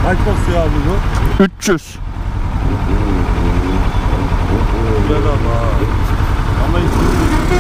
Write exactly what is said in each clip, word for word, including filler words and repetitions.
Kaç basıyor abi bu? üç yüz. Güzel ama. Ama hiç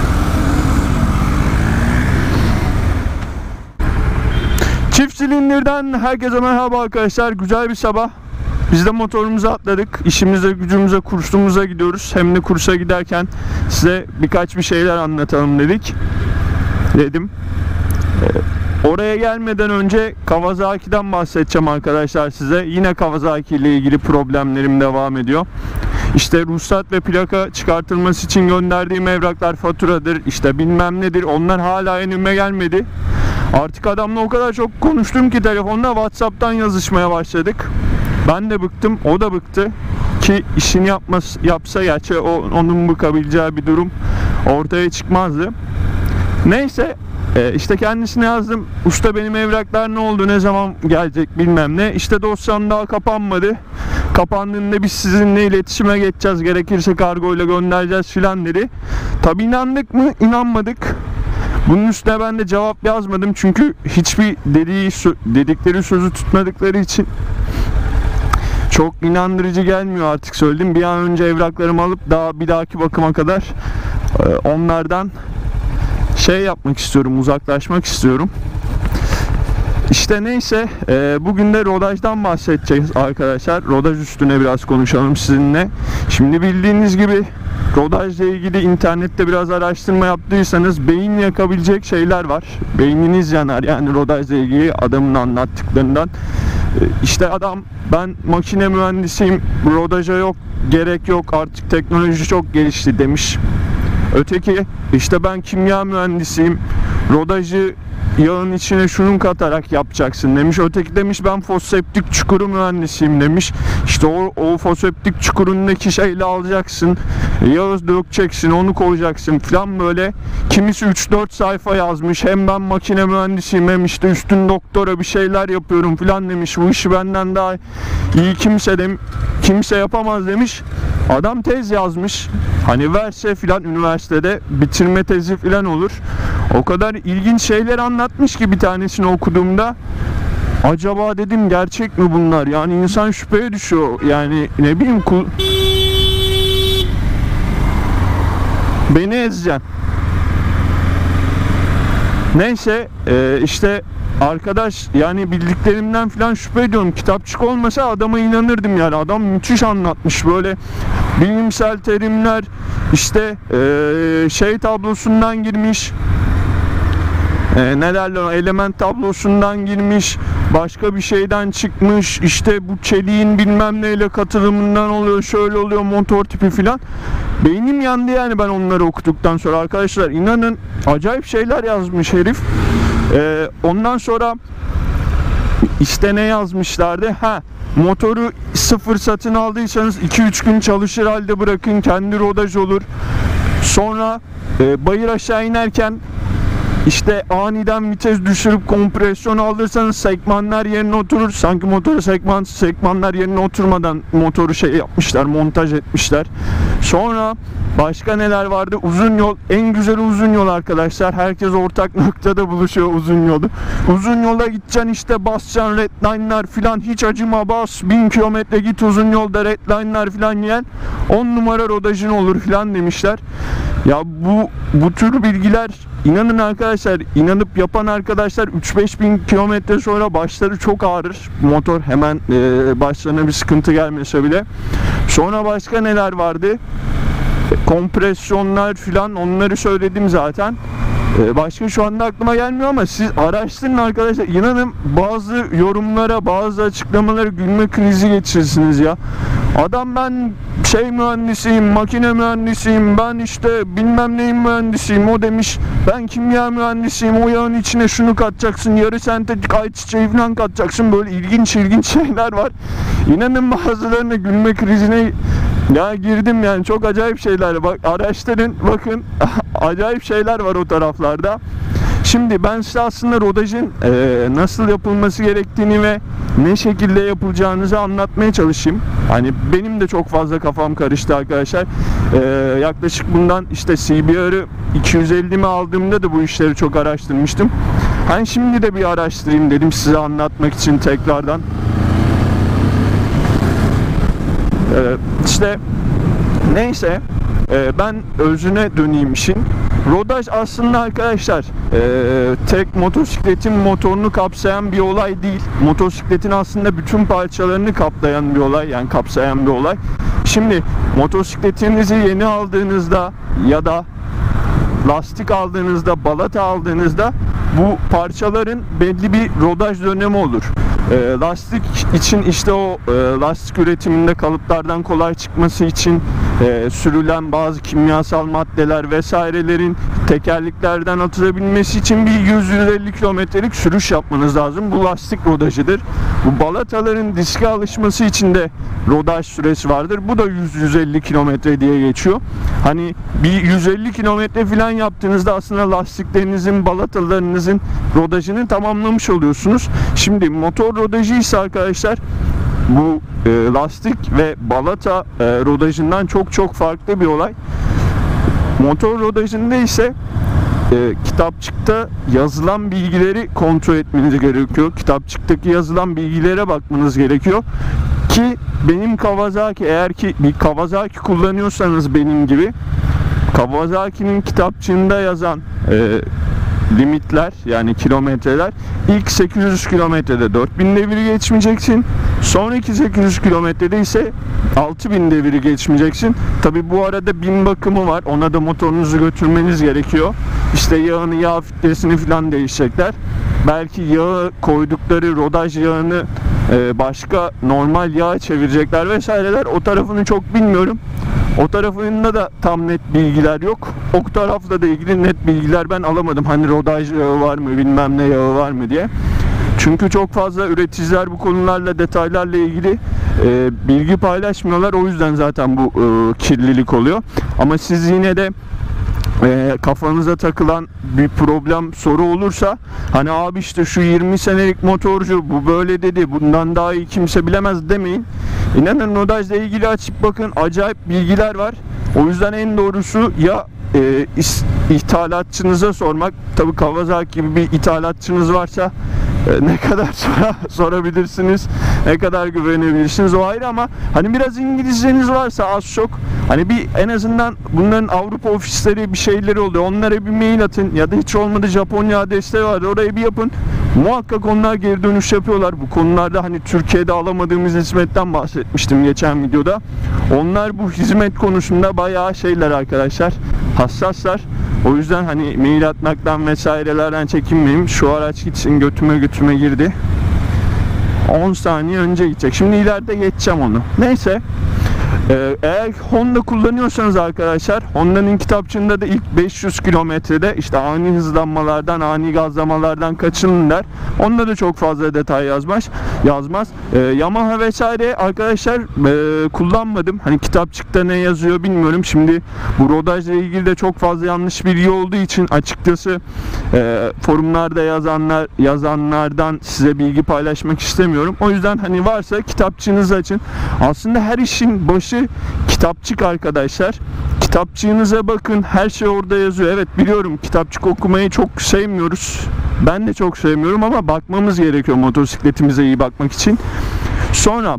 Çift silindirden herkese merhaba arkadaşlar. Güzel bir sabah. Biz de motorumuza atladık. İşimize, gücümüze, kursumuza gidiyoruz. Hem de kursa giderken size birkaç bir şeyler anlatalım dedik. Dedim. Ee, oraya gelmeden önce Kawasaki'den bahsedeceğim arkadaşlar size. Yine Kawasaki ile ilgili problemlerim devam ediyor. İşte ruhsat ve plaka çıkartılması için gönderdiğim evraklar, faturadır, işte bilmem nedir. Onlar hala önüme gelmedi. Artık adamla o kadar çok konuştum ki telefonda, WhatsApp'tan yazışmaya başladık. Ben de bıktım, o da bıktı ki işini yapmaz, yapsa gerçi o, onun bıkabileceği bir durum ortaya çıkmazdı. Neyse e, işte kendisine yazdım. Usta benim evraklar ne oldu, ne zaman gelecek bilmem ne. İşte dosyam daha kapanmadı. Kapandığında biz sizinle iletişime geçeceğiz. Gerekirse kargoyla göndereceğiz filan dedi. Tabi inandık mı? İnanmadık. Bunun üstüne ben de cevap yazmadım. Çünkü hiçbir dediği, dedikleri sözü tutmadıkları için çok inandırıcı gelmiyor artık söyledim. Bir an önce evraklarımı alıp daha bir dahaki bakıma kadar onlardan şey yapmak istiyorum, uzaklaşmak istiyorum. İşte neyse, bugün de rodajdan bahsedeceğiz arkadaşlar. Rodaj üstüne biraz konuşalım sizinle. Şimdi bildiğiniz gibi rodajla ilgili internette biraz araştırma yaptıysanız beyin yakabilecek şeyler var. Beyniniz yanar yani rodajla ilgili adamın anlattıklarından. İşte adam, ben makine mühendisiyim, rodaja yok, gerek yok, artık teknoloji çok gelişti demiş. Öteki işte ben kimya mühendisiyim, rodajı yağın içine şunun katarak yapacaksın demiş. Öteki demiş ben foseptik çukuru mühendisiyim demiş. İşte o, o foseptik çukurundaki şeyle alacaksın, yağı dökeceksin, onu koyacaksın falan böyle. Kimisi üç dört sayfa yazmış. Hem ben makine mühendisiyim hem işte üstün doktora bir şeyler yapıyorum falan demiş. Bu işi benden daha iyi kimse dem kimse yapamaz demiş. Adam tez yazmış. Hani verse filan üniversitede bitirme tezi filan olur. O kadar ilginç şeyler anlatmış ki bir tanesini okuduğumda acaba dedim gerçek mi bunlar? Yani insan şüpheye düşüyor. Yani ne bileyim kul... Beni ezeceksin. Neyse işte arkadaş yani bildiklerimden falan şüphe ediyorum. Kitapçık olmasa adama inanırdım yani. Adam müthiş anlatmış böyle bilimsel terimler, işte ee, şey tablosundan girmiş, ee, ne derler, element tablosundan girmiş, başka bir şeyden çıkmış, işte bu çeliğin bilmem neyle katılımından oluyor, şöyle oluyor, motor tipi filan. Beynim yandı yani ben onları okuduktan sonra arkadaşlar, inanın acayip şeyler yazmış herif. Ee, ondan sonra işte ne yazmışlardı? Ha, motoru sıfır satın aldıysanız iki üç gün çalışır halde bırakın, kendi rodaj olur. Sonra e, bayır aşağı inerken işte aniden vites düşürüp kompresyon alırsanız sekmanlar yerine oturur. Sanki motoru sekman, sekmanlar yerine oturmadan motoru şey yapmışlar, montaj etmişler. Sonra başka neler vardı? Uzun yol, en güzeli uzun yol arkadaşlar. Herkes ortak noktada buluşuyor uzun yolu. Uzun yola gideceksin, işte basacaksın redline'lar filan, hiç acıma bas, bin kilometre git uzun yolda redline'lar filan yiyen on numara rodajın olur filan demişler. Ya bu bu tür bilgiler, inanın arkadaşlar, inanıp yapan arkadaşlar üç beş bin kilometre sonra başları çok ağrır. Motor hemen e, başlarına bir sıkıntı gelmese bile. Sonra başka neler vardı? Kompresyonlar filan, onları söyledim zaten. Ee, başka şu anda aklıma gelmiyor ama siz araştırın arkadaşlar. İnanın bazı yorumlara, bazı açıklamalara gülme krizi geçirirsiniz ya. Adam ben şey mühendisiyim, makine mühendisiyim, ben işte bilmem neyin mühendisiyim, o demiş ben kimya mühendisiyim, o yağın içine şunu katacaksın, yarı sentetik ayçiçeği falan katacaksın, böyle ilginç ilginç şeyler var. İnanın bazılarına gülme krizine ya girdim yani, çok acayip şeyler. Bak araştırın, bakın acayip şeyler var o taraflarda. Şimdi ben size aslında rodajın e, nasıl yapılması gerektiğini ve ne şekilde yapılacağınızı anlatmaya çalışayım. Hani benim de çok fazla kafam karıştı arkadaşlar. E, yaklaşık bundan işte C B R'ı iki yüz ellimi aldığımda da bu işleri çok araştırmıştım. Hani şimdi de bir araştırayım dedim size anlatmak için tekrardan. Ee, işte neyse, e, ben özüne döneyim işin. Rodaj aslında arkadaşlar e, tek motosikletin motorunu kapsayan bir olay değil. Motosikletin aslında bütün parçalarını kaplayan bir olay, yani kapsayan bir olay. Şimdi motosikletinizi yeni aldığınızda ya da lastik aldığınızda, balata aldığınızda bu parçaların belli bir rodaj dönemi olur. E, lastik için işte o e, lastik üretiminde kalıplardan kolay çıkması için e, sürülen bazı kimyasal maddeler vesairelerin tekerleklerden atılabilmesi için bir yüz yüz elli kilometrelik sürüş yapmanız lazım. Bu lastik rodajıdır. Bu balataların diske alışması için de rodaj süresi vardır. Bu da yüz yüz elli kilometre diye geçiyor. Hani bir yüz elli kilometre falan yaptığınızda aslında lastiklerinizin, balatalarınızın rodajını tamamlamış oluyorsunuz. Şimdi motor rodajı ise arkadaşlar bu e, lastik ve balata e, rodajından çok çok farklı bir olay. Motor rodajında ise e, kitapçıkta yazılan bilgileri kontrol etmeniz gerekiyor. Kitapçıktaki yazılan bilgilere bakmanız gerekiyor. Ki benim Kawasaki, eğer ki bir Kawasaki kullanıyorsanız benim gibi, Kawasaki'nin kitapçığında yazan e, limitler, yani kilometreler, ilk sekiz yüz kilometrede dört bin deviri geçmeyeceksin. Sonraki sekiz yüz kilometrede ise altı bin deviri geçmeyeceksin. Tabi bu arada bin bakımı var. Ona da motorunuzu götürmeniz gerekiyor. İşte yağını, yağ filtresini falan değişecekler. Belki yağı koydukları rodaj yağını e, başka normal yağa çevirecekler vesaireler. O tarafını çok bilmiyorum. O tarafında da tam net bilgiler yok. O tarafla da ilgili net bilgiler ben alamadım. Hani rodaj yağı var mı, bilmem ne yağı var mı diye. Çünkü çok fazla üreticiler bu konularla, detaylarla ilgili e, bilgi paylaşmıyorlar. O yüzden zaten bu e, kirlilik oluyor. Ama siz yine de E, kafanıza takılan bir problem, soru olursa, hani abi işte şu yirmi senelik motorcu bu böyle dedi, bundan daha iyi kimse bilemez demeyin. İnanın rodajla ilgili açıp bakın, acayip bilgiler var. O yüzden en doğrusu ya e, ithalatçınıza sormak. Tabii Kawasaki gibi bir ithalatçınız varsa e, ne kadar sora, sorabilirsiniz, ne kadar güvenebilirsiniz o ayrı, ama hani biraz İngilizceniz varsa az çok, hani bir en azından bunların Avrupa ofisleri bir şeyleri oluyor, onlara bir mail atın ya da hiç olmadı Japonya adresleri var, oraya bir yapın. Muhakkak onlar geri dönüş yapıyorlar bu konularda. Hani Türkiye'de alamadığımız hizmetten bahsetmiştim geçen videoda. Onlar bu hizmet konusunda bayağı şeyler arkadaşlar, hassaslar. O yüzden hani mail atmaktan vesairelerden çekinmeyin. Şu araç gitsin, götüme götüme girdi. on saniye önce gidecek. Şimdi ileride geçeceğim onu. Neyse. Ee, eğer Honda kullanıyorsanız arkadaşlar, Honda'nın kitapçığında da ilk beş yüz kilometrede işte ani hızlanmalardan, ani gazlamalardan kaçının der. Onda da çok fazla detay yazmaz. yazmaz. Ee, Yamaha vesaire arkadaşlar e, kullanmadım. Hani kitapçıkta ne yazıyor bilmiyorum. Şimdi bu rodajla ilgili de çok fazla yanlış bilgi olduğu için açıkçası e, forumlarda yazanlar yazanlardan size bilgi paylaşmak istemiyorum. O yüzden hani varsa kitapçığınızı açın. Aslında her işin başı kitapçık arkadaşlar. Kitapçığınıza bakın, her şey orada yazıyor. Evet biliyorum, kitapçık okumayı çok sevmiyoruz. Ben de çok sevmiyorum ama bakmamız gerekiyor motosikletimize iyi bakmak için. Sonra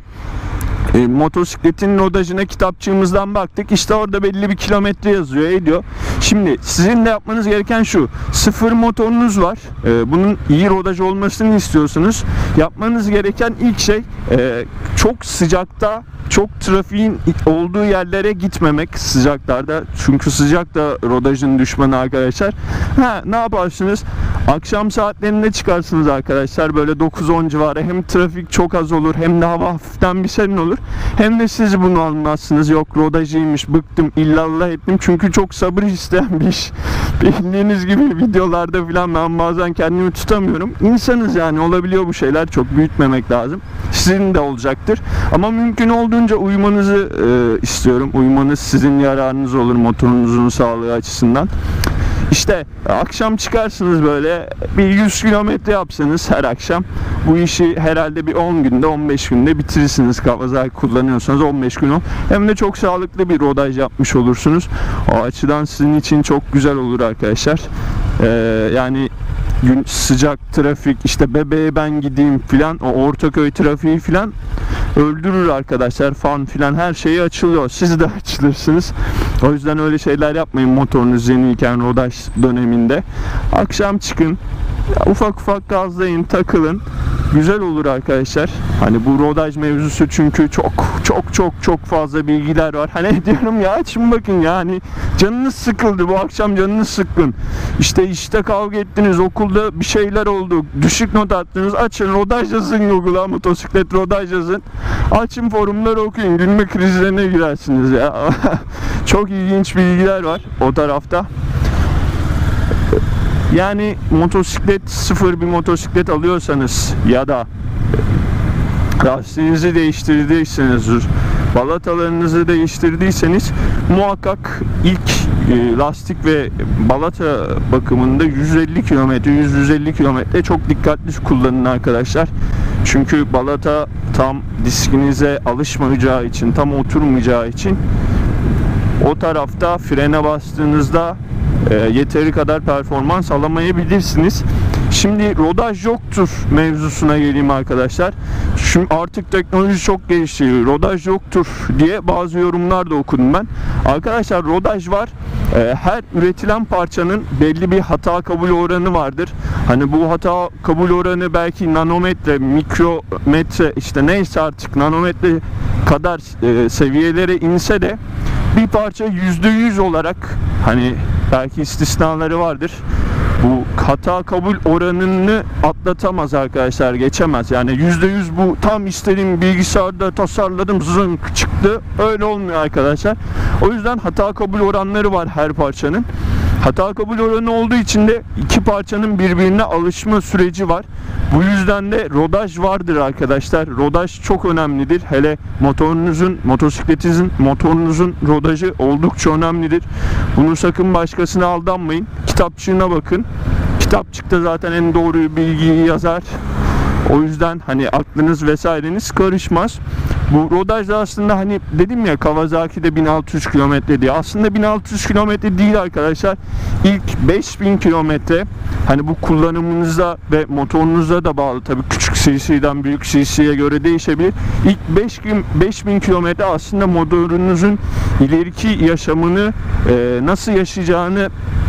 E, motosikletin rodajına kitapçığımızdan baktık. İşte orada belli bir kilometre yazıyor, ediyor. Şimdi sizin de yapmanız gereken şu: sıfır motorunuz var. E, bunun iyi rodaj olmasını istiyorsunuz. Yapmanız gereken ilk şey e, çok sıcakta, çok trafiğin olduğu yerlere gitmemek sıcaklarda. Çünkü sıcak da rodajın düşmanı arkadaşlar. Ha, ne yaparsınız? Akşam saatlerinde çıkarsınız arkadaşlar. Böyle dokuz on civarı. Hem trafik çok az olur, hem de hava hafiften bir serin olur. Hem de siz bunu anlarsınız. Yok rodajıymış, bıktım, illallah ettim. Çünkü çok sabır isteyen bir iş. Bildiğiniz gibi videolarda falan ben bazen kendimi tutamıyorum. İnsanız yani, olabiliyor bu şeyler. Çok büyütmemek lazım. Sizin de olacaktır. Ama mümkün olduğunca uyumanızı e, istiyorum. Uyumanız sizin yararınız olur motorunuzun sağlığı açısından. İşte akşam çıkarsınız, böyle bir yüz kilometre yapsanız her akşam, bu işi herhalde bir on günde, on beş günde bitirirsiniz. Kawasaki kullanıyorsanız on beş gün o. Hem de çok sağlıklı bir rodaj yapmış olursunuz. O açıdan sizin için çok güzel olur arkadaşlar. Ee, yani gün sıcak trafik, işte bebeğe ben gideyim filan, o Ortaköy trafiği filan öldürür arkadaşlar. Fan filan her şeyi açılıyor. Siz de açılırsınız. O yüzden öyle şeyler yapmayın motorunuz yeniyken rodaj döneminde. Akşam çıkın. Ya ufak ufak gazlayın, takılın. Güzel olur arkadaşlar. Hani bu rodaj mevzusu çünkü çok çok çok çok fazla bilgiler var. Hani diyorum ya açın bakın ya, hani canınız sıkıldı bu akşam, canınız sıkkın. İşte işte kavga ettiniz, okulda bir şeyler oldu, düşük not attınız. Açın rodaj yazın Google'a, motosiklet rodaj yazın. Açın forumları okuyun. Gülme krizlerine girersiniz ya. Çok ilginç bilgiler var o tarafta. Yani motosiklet, sıfır bir motosiklet alıyorsanız ya da lastiğinizi değiştirdiyseniz, balatalarınızı değiştirdiyseniz muhakkak ilk e, lastik ve balata bakımında yüz elli kilometre yüz yüz elli kilometre çok dikkatli kullanın arkadaşlar. Çünkü balata tam diskinize alışmayacağı için, tam oturmayacağı için o tarafta frene bastığınızda e, yeteri kadar performans alamayabilirsiniz. Şimdi rodaj yoktur mevzusuna geleyim arkadaşlar. Şimdi artık teknoloji çok gelişti. Rodaj yoktur diye bazı yorumlar da okudum ben. Arkadaşlar rodaj var. E, her üretilen parçanın belli bir hata kabul oranı vardır. Hani bu hata kabul oranı belki nanometre, mikrometre, işte neyse artık nanometre kadar e, seviyelere inse de bir parça yüzde yüz olarak, hani belki istisnaları vardır, bu hata kabul oranını atlatamaz arkadaşlar, geçemez. Yani yüzde yüz bu tam istediğim bilgisayarda tasarladım zınk çıktı, öyle olmuyor arkadaşlar. O yüzden hata kabul oranları var her parçanın. Hata kabul oranı olduğu için de iki parçanın birbirine alışma süreci var. Bu yüzden de rodaj vardır arkadaşlar. Rodaj çok önemlidir. Hele motorunuzun, motosikletinizin, motorunuzun rodajı oldukça önemlidir. Bunu sakın başkasına aldanmayın. Kitapçığına bakın. Kitapçıkta zaten en doğru bilgiyi yazar. O yüzden hani aklınız vesaireniz karışmaz. Bu rodajda aslında hani dedim ya Kawasaki'de bin altı yüz kilometre diye. Aslında bin altı yüz kilometre değil arkadaşlar. İlk beş bin kilometre, hani bu kullanımınıza ve motorunuza da bağlı. Tabii küçük cc'den büyük cc'ye göre değişebilir. İlk beş bin kilometre aslında motorunuzun ileriki yaşamını e, nasıl yaşayacağını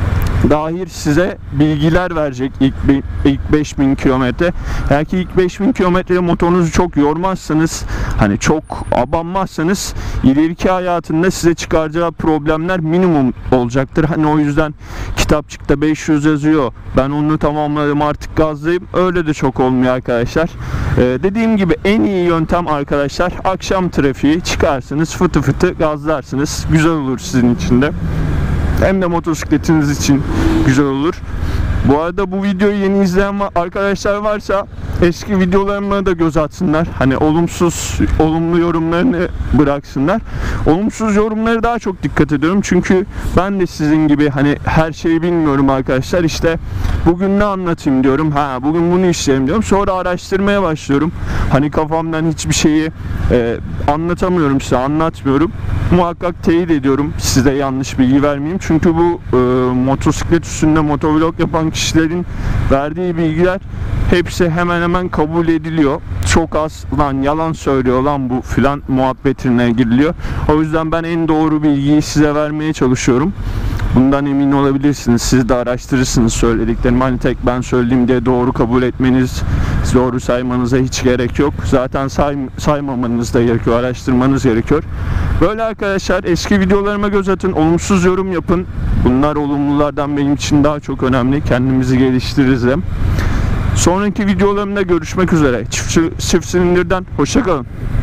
dair size bilgiler verecek ilk, ilk beş bin kilometre. Eğer ki ilk beş bin kilometrede motorunuzu çok yormazsanız, hani çok abanmazsanız ileriki hayatında size çıkaracağı problemler minimum olacaktır. Hani o yüzden kitapçıkta beş yüz yazıyor, ben onu tamamladım artık gazlayayım, öyle de çok olmuyor arkadaşlar. Ee, dediğim gibi en iyi yöntem arkadaşlar, akşam trafiği çıkarsınız, fıtı fıtı gazlarsınız, güzel olur sizin için de. Hem de motosikletiniz için güzel olur. Bu arada bu videoyu yeni izleyen arkadaşlar varsa eski videolarıma da göz atsınlar. Hani olumsuz, olumlu yorumlarını bıraksınlar. Olumsuz yorumları daha çok dikkat ediyorum. Çünkü ben de sizin gibi hani her şeyi bilmiyorum arkadaşlar. İşte bugün ne anlatayım diyorum. Ha bugün bunu işleyelim diyorum. Sonra araştırmaya başlıyorum. Hani kafamdan hiçbir şeyi e, anlatamıyorum size, anlatmıyorum. Muhakkak teyit ediyorum, size yanlış bilgi vermeyeyim. Çünkü bu e, motosiklet üstünde motovlog yapan kişilerin verdiği bilgiler hepsi hemen hemen kabul ediliyor. Çok az lan yalan söylüyor lan bu filan muhabbetine giriliyor. O yüzden ben en doğru bilgiyi size vermeye çalışıyorum. Bundan emin olabilirsiniz. Siz de araştırırsınız söylediklerimi. Hani tek ben söylediğim diye doğru kabul etmeniz, doğru saymanıza hiç gerek yok. Zaten say, saymamanız da gerekiyor. Araştırmanız gerekiyor. Böyle arkadaşlar, eski videolarıma göz atın. Olumsuz yorum yapın. Bunlar olumlulardan benim için daha çok önemli. Kendimizi geliştiririz hem. Sonraki videolarımda görüşmek üzere. Çift, çift silindirden hoşça kalın.